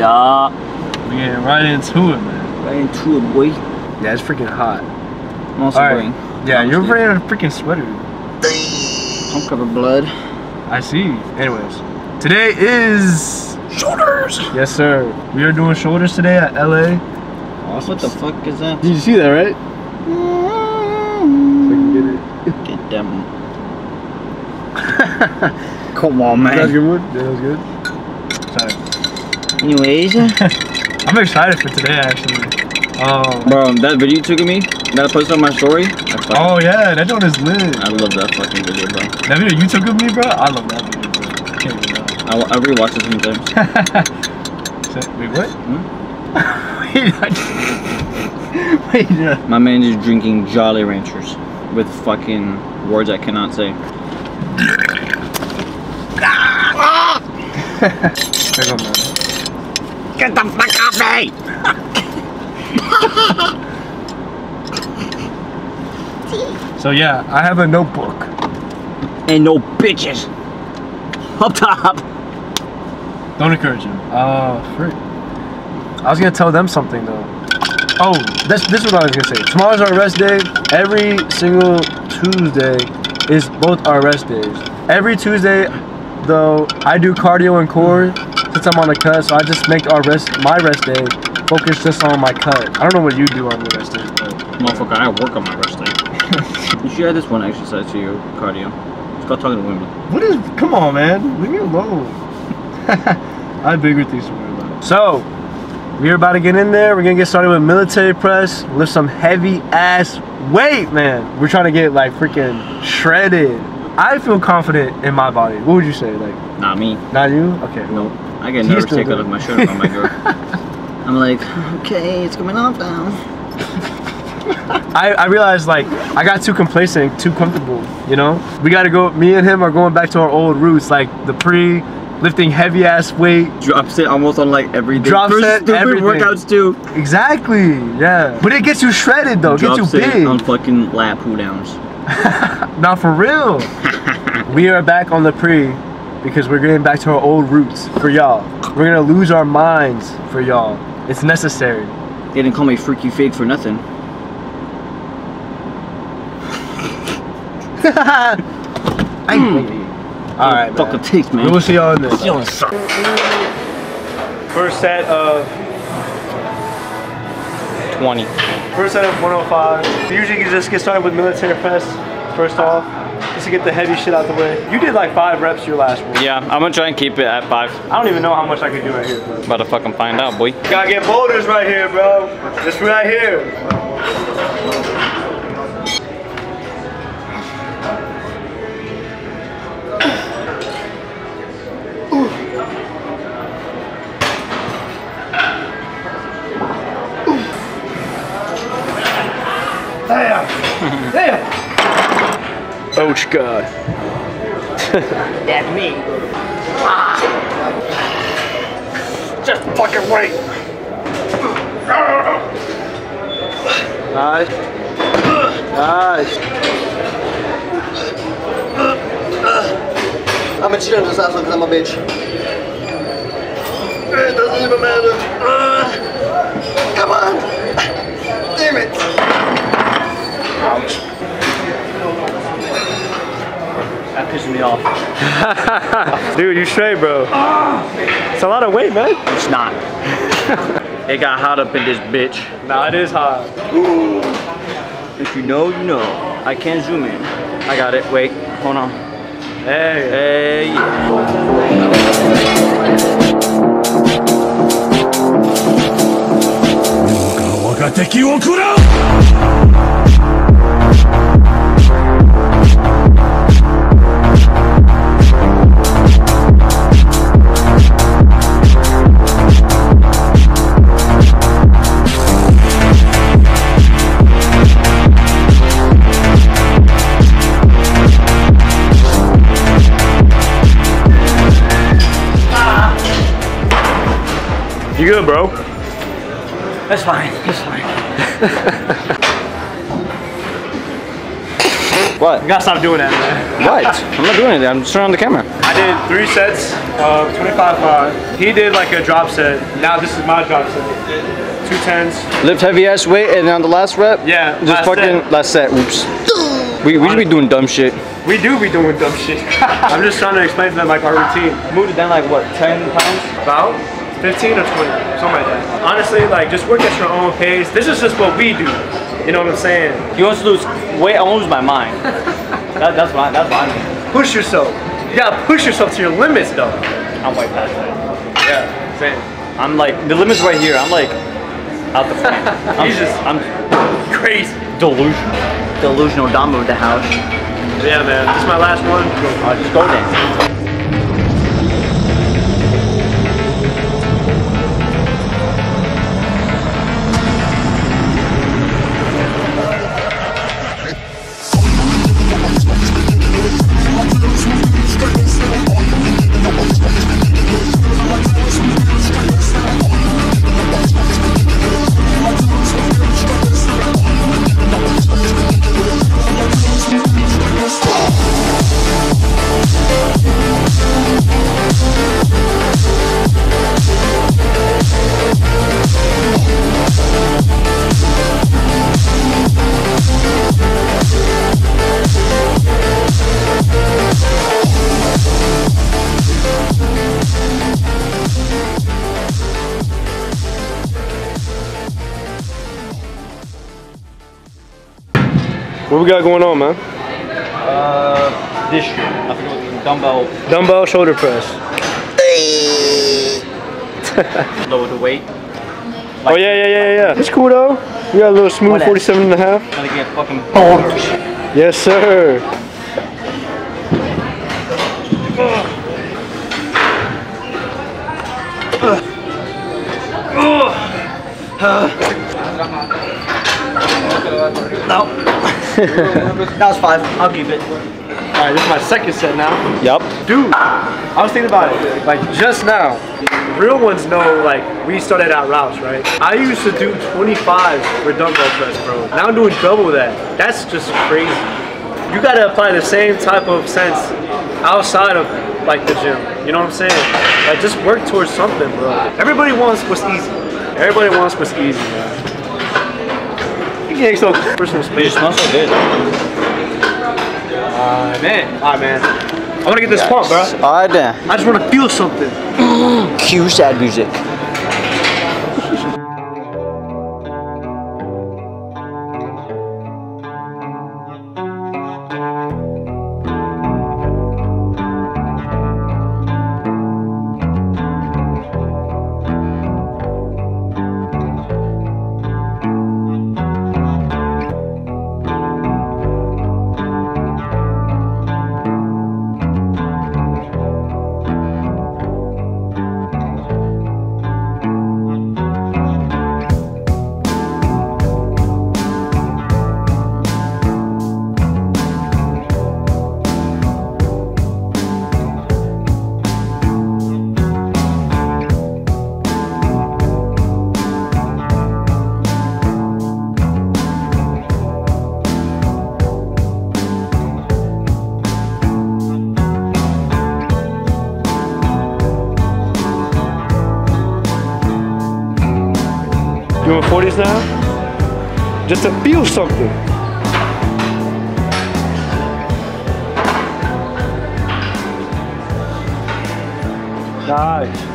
Yeah. We getting right into it, man. Right into it, boy. Yeah, it's freaking hot. I'm also wearing. Yeah, you're wearing a freaking sweater. Pump cover blood. I see. Anyways, today is shoulders. Yes, sir. We are doing shoulders today at LA. Awesome. What the fuck is that? Did you see that, right? Get them. Come on, man. That was a good one. Yeah, that was good. Sorry. Anyways, I'm excited for today, actually. Bro, that video you took of me that I posted on my story. Oh yeah, that joint is lit. I love that fucking video, bro. That video you took of me, bro. I love that video, bro. I can't even know. I rewatched it sometimes. Wait, what? Hmm? Wait, my man is drinking Jolly Ranchers with fucking words I cannot say. There you go, man. Get the fuck off me! So yeah, I have a notebook. And no bitches. Up top. Don't encourage him. Frick. I was gonna tell them something though. Oh, this is what I was gonna say. Tomorrow's our rest day. Every single Tuesday is both our rest days. Every Tuesday, though, I do cardio and core since I'm on a cut, so I just make my rest day focus just on my cut. I don't know what you do on your rest days, but motherfucker, I work on my rest day. You should add this one exercise to your cardio. It's called talking to women. what is? Come on, man, leave me alone. I have bigger things to worry about. So, we're about to get in there. We're gonna get started with military press. Lift some heavy ass weight, man. We're trying to get like freaking shredded. I feel confident in my body. What would you say? Like, not me. Not you? Okay. Nope. I get nervous take out of my shirt on my girl. I'm like, okay, it's coming off now. I realized like I got too complacent, too comfortable, you know? We gotta go, me and him are going back to our old roots, like the lifting heavy ass weight. Drop set almost on like every day. Drop set, everything. Workouts too. Exactly, yeah. But it gets you shredded though, Drop gets you big. On fucking lap pull downs. Not for real. We are back on the because we're getting back to our old roots for y'all. We're gonna lose our minds for y'all. It's necessary. They didn't call me freaky fake for nothing. Alright, fucking taste, man. We will see y'all in this. First set of 20. First set of 105. Usually you just get started with military press first off, just to get the heavy shit out the way. You did like 5 reps your last one. Yeah, I'm gonna try and keep it at 5. I don't even know how much I could do right here, bro. About to fucking find out, boy. Gotta get boulders right here, bro. Just right here. Damn! Ouch, God. That's me. Just fucking wait. Nice. Nice. I'm gonna cheat on this last one because I'm a bitch. It doesn't even matter. Come on. Damn it. Ouch. That pisses me off. Dude, you straight, bro. It's a lot of weight, man. It's not. It got hot up in this bitch. Nah, it is hot. If you know, you know. I can't zoom in. I got it. Wait, hold on. Hey. Hey, yeah. You good, bro? That's fine. That's fine. What? You gotta stop doing that, man. What? I'm not doing it. I'm just turning on the camera. I did 3 sets of 25-5. He did like a drop set. Now this is my drop set. 2 10s. Lift heavy ass weight, and then on the last rep, Yeah, just last set. Oops. We should be doing dumb shit. We do be doing dumb shit. I'm just trying to explain to them like our routine. Moved it down like what, 10 pounds? About 15 or 20, something like that. Honestly, like just work at your own pace. This is just what we do. You know what I'm saying? He wants to lose weight. I want to lose my mind. That's what I mean. Push yourself. You gotta push yourself to your limits, though. I'm way past that. Yeah, same. I'm like, the limit's right here. I'm like out the front. I'm Crazy. Delusional Dom with the house. Yeah, man. This is my last one. Just go then. What we got going on, man? This shit. I forget what dumbbell. Dumbbell shoulder press. Lower the weight. Oh yeah. It's cool though. We got a little smooth 47.5. Gonna get fucking boulders. Yes, sir. No. That was 5. I'll keep it. Alright, this is my second set now. Yep. Dude, I was thinking about it. Like just now, real ones know like we started out routes, right? I used to do 25s for dumbbell press, bro. Now I'm doing double that. That's just crazy. You gotta apply the same type of sense outside of like the gym. You know what I'm saying? Like just work towards something, bro. Everybody wants what's easy. Everybody wants what's easy, man. You can't so personal space. It smells so good. Alright, man. I wanna get this pump, bro. Alright then. I just wanna feel something. Cue sad music. Doing 40s now? Just to feel something. Nice.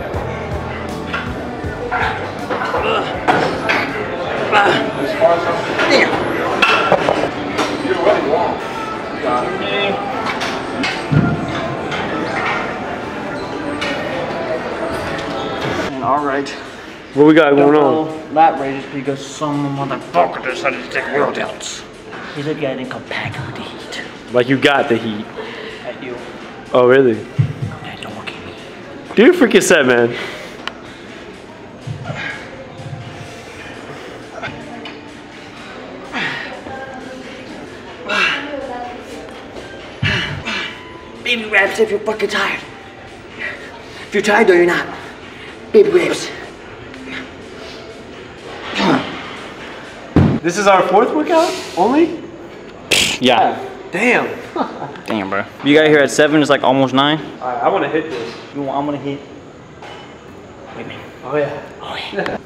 Alright. What we got going on? Lap raises because some motherfucker decided to take workouts. He's like getting compact with the heat. Like you got the heat. At you. Oh really? Hey, don't look at me. Do your freaking set, man. Baby reps if you're fucking tired. If you're tired, though, you're not. Baby reps. This is our 4th workout only? Yeah. Damn. Damn, bro. You got here at 7, it's like almost 9. Alright, I want to hit this. I'm gonna hit. Wait a minute. Oh yeah. Oh yeah.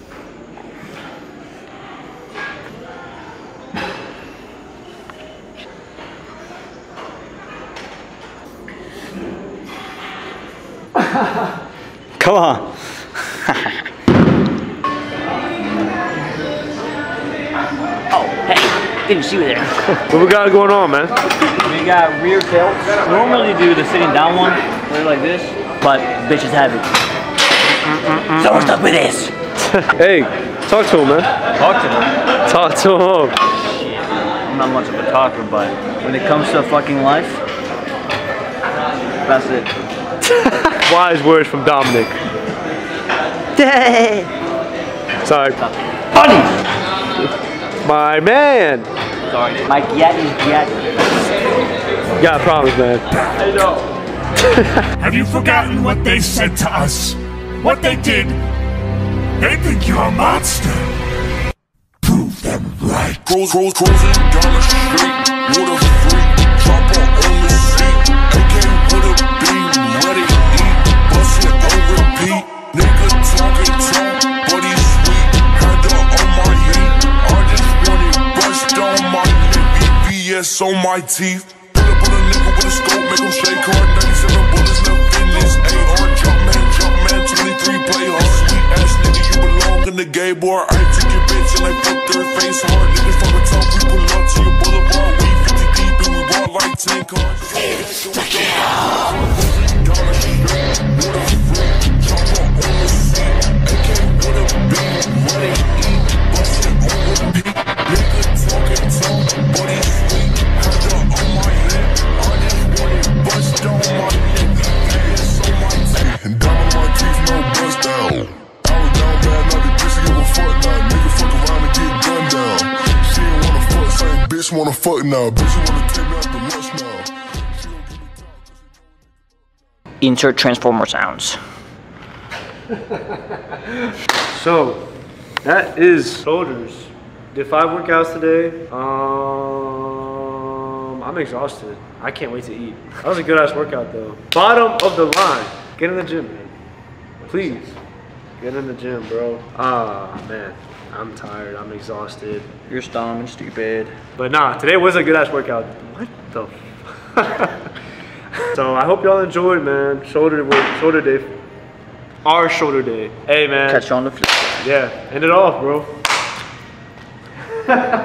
Come on. Oh, hey, didn't see you there. What we got going on, man? We got rear delts. Normally do the sitting down one, where like this, but bitches have it. So we're stuck with this. Hey, talk to him, man. Talk to them. Talk to him. Shit, I'm not much of a talker, but when it comes to fucking life, that's it. Wise words from Dominic. Sorry. Funny. My man. Sorry. My gat is gat. You got problems, man. I know. Have you forgotten what they said to us? What they did? They think you're a monster. Prove them right. Cruising down the street, water free, chopper on the seat, AK with a beam, ready to eat, bustin' on repeat, nigga talking talk, but he's sweet, hand up on my heat, I just want it brushed on my lip, BBS on my teeth, pull up on a nigga with a scope, make him shake hard, 97 bullets left in this AR, jump man, 23 play hard, sweet ass nigga, you belong in the gay bar, I took your bitch and I fucked her face hard, niggas from the top, we pull up to your boulevard, we 50 deep and we bought like 10 cars. It's the and diamond on my teeth, no bust down. I was down bad, now the bitch give a fuck now. Nigga fuck around and get gunned down. She ain't wanna fuck, same bitch wanna fuck now. Bitch wanna take me out the lunch now. Insert transformer sounds. So, that is Boulders. Did 5 workouts today. I'm exhausted. I can't wait to eat. That was a good ass workout though. Bottom of the line. Get in the gym, man. Please. Get in the gym, bro. Ah, man. I'm tired. I'm exhausted. You're dumb and stupid. But nah, today was a good ass workout. What the So I hope y'all enjoyed, man. Shoulder day. Our shoulder day. Hey, man. Catch you on the flip. Yeah, end it off, bro.